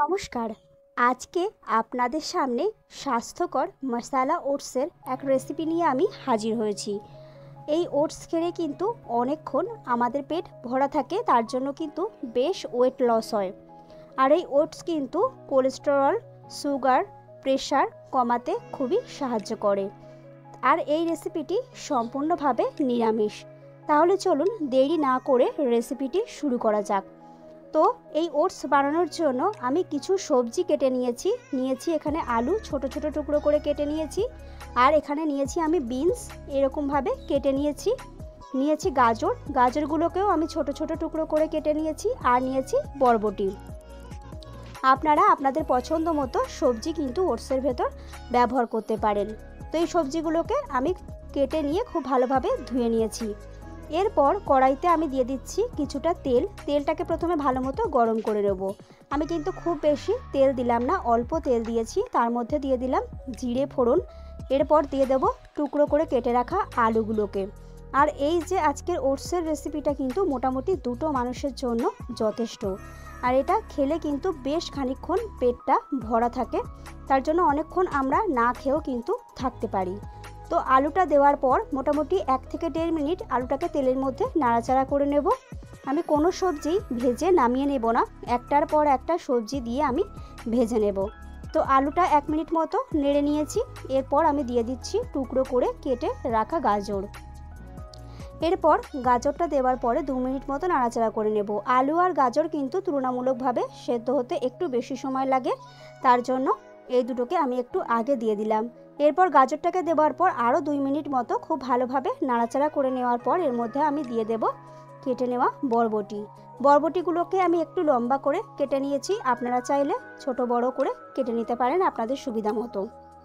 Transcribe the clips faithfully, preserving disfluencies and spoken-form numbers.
নমস্কার। আজকে আপনাদের সামনে স্বাস্থ্যকর মশালা ওটসের এক রেসিপি নিয়ে আমি হাজির হয়েছি। এই ওটস খেলে কিন্তু অনেকক্ষণ আমাদের পেট ভরা থাকে, তার জন্য কিন্তু বেশ ওয়েট লস হয়। আর এই ওটস কিন্তু কোলেস্টেরল, সুগার, প্রেশার কমাতে খুবই সাহায্য করে। আর এই রেসিপিটি সম্পূর্ণভাবে নিরামিষ। তাহলে চলুন দেরি না করে রেসিপিটি শুরু করা যাক। তো এই ওটস বানানোর জন্য আমি কিছু সবজি কেটে নিয়েছি নিয়েছি এখানে আলু ছোট ছোট টুকরো করে কেটে নিয়েছি, আর এখানে নিয়েছি আমি বিনস এরকমভাবে কেটে নিয়েছি নিয়েছি গাজর গাজরগুলোকেও আমি ছোট ছোট টুকরো করে কেটে নিয়েছি, আর নিয়েছি বরবটি। আপনারা আপনাদের পছন্দ মতো সবজি কিন্তু ওটসের ভেতর ব্যবহার করতে পারেন। তো এই সবজিগুলোকে আমি কেটে নিয়ে খুব ভালোভাবে ধুয়ে নিয়েছি। এরপর কড়াইতে আমি দিয়ে দিচ্ছি কিছুটা তেল। তেলটাকে প্রথমে ভালো মতো গরম করে নেব। আমি কিন্তু খুব বেশি তেল দিলাম না, অল্প তেল দিয়েছি। তার মধ্যে দিয়ে দিলাম জিরে ফোড়ন। এরপর দিয়ে দেব টুকরো করে কেটে রাখা আলুগুলোকে। আর এই যে আজকের ওটসের রেসিপিটা কিন্তু মোটামুটি দুটো মানুষের জন্য যথেষ্ট। আর এটা খেলে কিন্তু বেশ খানিকক্ষণ পেটটা ভরা থাকে, তার জন্য অনেকক্ষণ আমরা না খেয়েও কিন্তু থাকতে পারি। তো আলুটা দেওয়ার পর মোটামুটি এক থেকে দেড় মিনিট আলুটাকে তেলের মধ্যে নাড়াচাড়া করে নেব। আমি কোনো সবজি ভেজে নামিয়ে নেব না, একটার পর একটা সবজি দিয়ে আমি ভেজে নেব। তো আলুটা এক মিনিট মতো নেড়ে নিয়েছি। এরপর আমি দিয়ে দিচ্ছি টুকরো করে কেটে রাখা গাজর। এরপর গাজরটা দেওয়ার পরে দু মিনিট মতো নাড়াচাড়া করে নেব। আলু আর গাজর কিন্তু তুলনামূলকভাবে সেদ্ধ হতে একটু বেশি সময় লাগে, তার জন্য এই দুটোকে আমি একটু আগে দিয়ে দিলাম। এরপর গাজরটাকে দেওয়ার পর আরও দুই মিনিট মতো খুব ভালোভাবে নাড়াচাড়া করে নেওয়ার পর এর মধ্যে আমি দিয়ে দেব কেটে নেওয়া বরবটি। বরবটিগুলোকে আমি একটু লম্বা করে কেটে নিয়েছি, আপনারা চাইলে ছোট বড় করে কেটে নিতে পারেন আপনাদের সুবিধা মতো।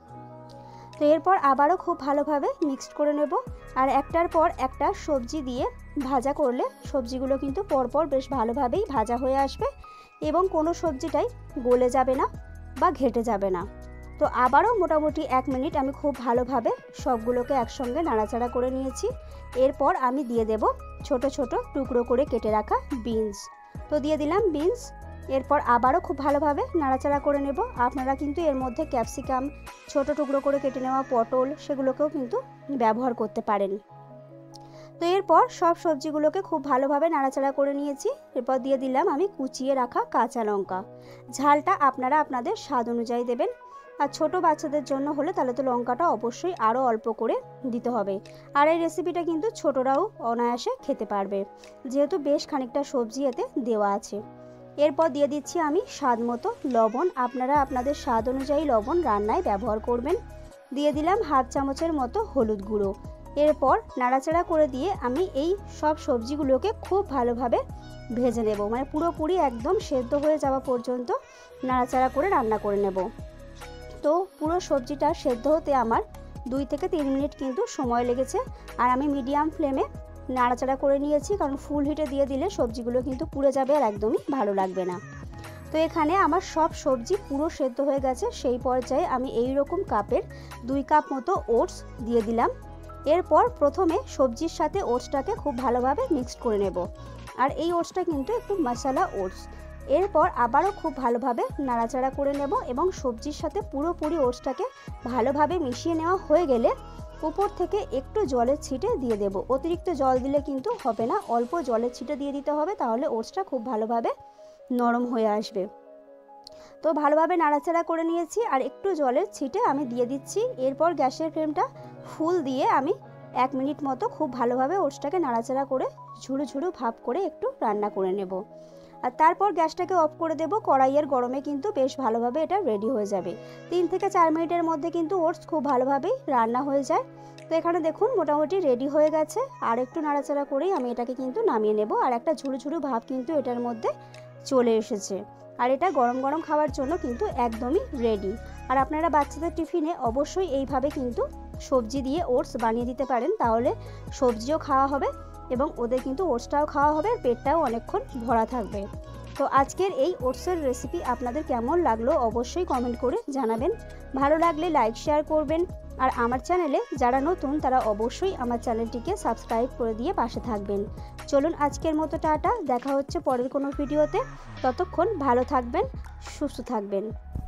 তো এরপর আবারও খুব ভালোভাবে মিক্সড করে নেব। আর একটার পর একটা সবজি দিয়ে ভাজা করলে সবজিগুলো কিন্তু পরপর বেশ ভালোভাবেই ভাজা হয়ে আসবে এবং কোনো সবজিটাই গলে যাবে না বা ঘেটে যাবে না। তো আবারও মোটামুটি এক মিনিট আমি খুব ভালোভাবে সবগুলোকে একসঙ্গে নাড়াচাড়া করে নিয়েছি। এরপর আমি দিয়ে দেব ছোট ছোট টুকরো করে কেটে রাখা বিনস। তো দিয়ে দিলাম বিনস। এরপর আবারও খুব ভালোভাবে নাড়াচাড়া করে নেব। আপনারা কিন্তু এর মধ্যে ক্যাপসিকাম, ছোট টুকরো করে কেটে নেওয়া পটল, সেগুলোকেও কিন্তু ব্যবহার করতে পারেন। তো এরপর সব সবজিগুলোকে খুব ভালোভাবে নাড়াচাড়া করে নিয়েছি। এরপর দিয়ে দিলাম আমি কুচিয়ে রাখা কাঁচা লঙ্কা। ঝালটা আপনারা আপনাদের স্বাদ অনুযায়ী দেবেন। আর ছোটো বাচ্চাদের জন্য হলে তাহলে তো লঙ্কাটা অবশ্যই আরও অল্প করে দিতে হবে। আর এই রেসিপিটা কিন্তু ছোটরাও অনায়াসে খেতে পারবে, যেহেতু বেশ খানিকটা সবজি এতে দেওয়া আছে। এরপর দিয়ে দিচ্ছি আমি স্বাদ মতো লবণ। আপনারা আপনাদের স্বাদ অনুযায়ী লবণ রান্নায় ব্যবহার করবেন। দিয়ে দিলাম হাফ চামচের মতো হলুদ গুঁড়ো। এরপর নাড়াচাড়া করে দিয়ে আমি এই সব সবজিগুলোকে খুব ভালোভাবে ভেজে নেব, মানে পুরোপুরি একদম সেদ্ধ হয়ে যাওয়া পর্যন্ত নাড়াচাড়া করে রান্না করে নেব। তো পুরো সবজিটা সেদ্ধ হতে আমার দুই থেকে তিন মিনিট কিন্তু সময় লেগেছে। আর আমি মিডিয়াম ফ্লেমে নাড়াচাড়া করে নিয়েছি, কারণ ফুল হিটে দিয়ে দিলে সবজিগুলো কিন্তু পুড়ে যাবে আর একদমই ভালো লাগবে না। তো এখানে আমার সব সবজি পুরো সেদ্ধ হয়ে গেছে। সেই পর্যায়ে আমি এই রকম কাপের দুই কাপ মতো ওটস দিয়ে দিলাম। এরপর প্রথমে সবজির সাথে ওটসটাকে খুব ভালোভাবে মিক্সড করে নেব। আর এই ওটসটা কিন্তু একটু মশলা ওটস। এরপর আবারও খুব ভালোভাবে নাড়াচাড়া করে নেব এবং সবজির সাথে পুরোপুরি ওটসটাকে ভালোভাবে মিশিয়ে নেওয়া হয়ে গেলে উপর থেকে একটু জলের ছিটে দিয়ে দেব। অতিরিক্ত জল দিলে কিন্তু হবে না, অল্প জলের ছিটে দিয়ে দিতে হবে, তাহলে ওটসটা খুব ভালোভাবে নরম হয়ে আসবে। তো ভালোভাবে নাড়াচাড়া করে নিয়েছি আর একটু জলের ছিটে আমি দিয়ে দিচ্ছি। এরপর গ্যাসের ফ্লেমটা ফুল দিয়ে আমি এক মিনিট মতো খুব ভালোভাবে ওটসটাকে নাড়াচাড়া করে ঝুড়ো ঝুড়ো ভাপ করে একটু রান্না করে নেব। আর তারপর গ্যাসটাকে অফ করে দেব। কড়াইয়ের গরমে কিন্তু বেশ ভালোভাবে এটা রেডি হয়ে যাবে। তিন থেকে চার মিনিটের মধ্যে কিন্তু ওটস খুব ভালোভাবেই রান্না হয়ে যায়। তো এখানে দেখুন মোটামুটি রেডি হয়ে গেছে। আর একটু নাড়াচাড়া করেই আমি এটাকে কিন্তু নামিয়ে নেব। আর একটা ঝুড়ো ঝুড়ো ভাব কিন্তু এটার মধ্যে চলে এসেছে। আর এটা গরম গরম খাওয়ার জন্য কিন্তু একদমই রেডি। আর আপনারা বাচ্চাদের টিফিনে অবশ্যই এইভাবে কিন্তু সবজি দিয়ে ওটস বানিয়ে দিতে পারেন, তাহলে সবজিও খাওয়া হবে এবং ওদের কিন্তু ওটসটাও খাওয়া হবে আর পেটটাও অনেকক্ষণ ভরা থাকবে। তো তো আজকের এই ওটসের রেসিপি আপনাদের কেমন লাগলো অবশ্যই কমেন্ট করে জানাবেন। ভালো লাগলে লাইক শেয়ার করবেন। আর আমার চ্যানেলে যারা নতুন তারা অবশ্যই আমার চ্যানেলটিকে সাবস্ক্রাইব করে দিয়ে পাশে থাকবেন। চলুন আজকের মতো টাটা, দেখা হচ্ছে পরের কোনো ভিডিওতে। ততক্ষণ ভালো থাকবেন, সুস্থ থাকবেন।